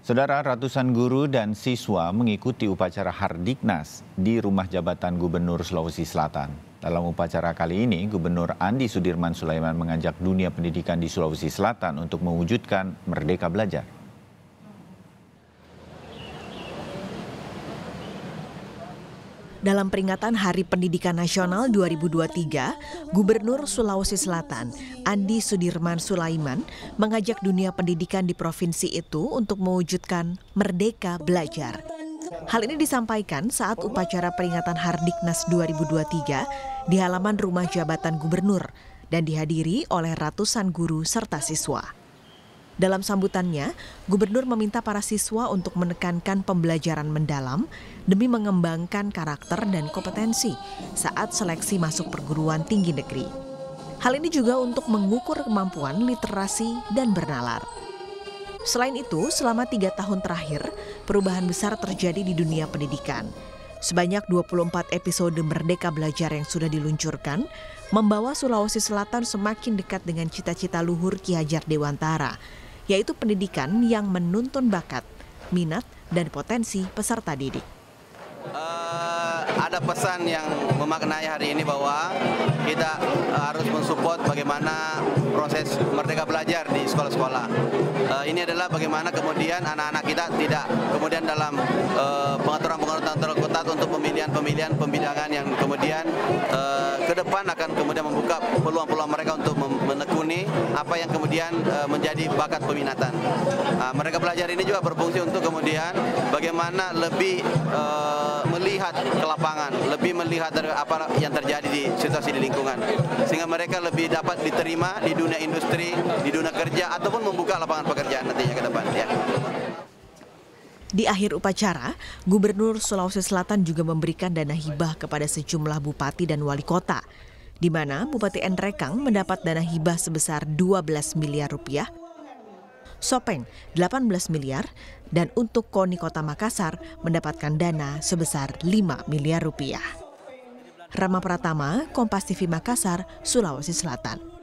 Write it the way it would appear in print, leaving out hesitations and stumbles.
Saudara, ratusan guru dan siswa mengikuti upacara Hardiknas di Rumah Jabatan Gubernur Sulawesi Selatan. Dalam upacara kali ini, Gubernur Andi Sudirman Sulaiman mengajak dunia pendidikan di Sulawesi Selatan untuk mewujudkan Merdeka Belajar. Dalam peringatan Hari Pendidikan Nasional 2023, Gubernur Sulawesi Selatan, Andi Sudirman Sulaiman, mengajak dunia pendidikan di provinsi itu untuk mewujudkan Merdeka Belajar. Hal ini disampaikan saat upacara peringatan Hardiknas 2023 di halaman Rumah Jabatan Gubernur dan dihadiri oleh ratusan guru serta siswa. Dalam sambutannya, Gubernur meminta para siswa untuk menekankan pembelajaran mendalam demi mengembangkan karakter dan kompetensi saat seleksi masuk perguruan tinggi negeri. Hal ini juga untuk mengukur kemampuan literasi dan bernalar. Selain itu, selama 3 tahun terakhir, perubahan besar terjadi di dunia pendidikan. Sebanyak 24 episode Merdeka Belajar yang sudah diluncurkan, membawa Sulawesi Selatan semakin dekat dengan cita-cita luhur Ki Hajar Dewantara, yaitu pendidikan yang menuntun bakat, minat, dan potensi peserta didik. Ada pesan yang memaknai hari ini bahwa kita harus mensupport bagaimana proses Merdeka Belajar di sekolah-sekolah. Ini adalah bagaimana kemudian anak-anak kita tidak kemudian dalam pengaturan-pengaturan terketat untuk pemilihan-pemilihan pembidangan yang kemudian ke depan akan kemudian membuka peluang-peluang mereka untuk menekuni apa yang kemudian menjadi bakat peminatan. Merdeka Belajar ini juga berfungsi untuk kemudian bagaimana lebih melihat ke lapangan, lebih melihat dari apa yang terjadi di situasi di lingkungan, sehingga mereka lebih dapat diterima di dunia industri, di dunia kerja, ataupun membuka lapangan pekerjaan nantinya ke depan. Ya. Di akhir upacara, Gubernur Sulawesi Selatan juga memberikan dana hibah kepada sejumlah bupati dan wali kota, di mana Bupati Nrekang mendapat dana hibah sebesar 12 miliar rupiah, Sopeng 18 miliar, dan untuk KONI Kota Makassar mendapatkan dana sebesar 5 miliar rupiah. Rama Pratama, Kompas TV Makassar, Sulawesi Selatan.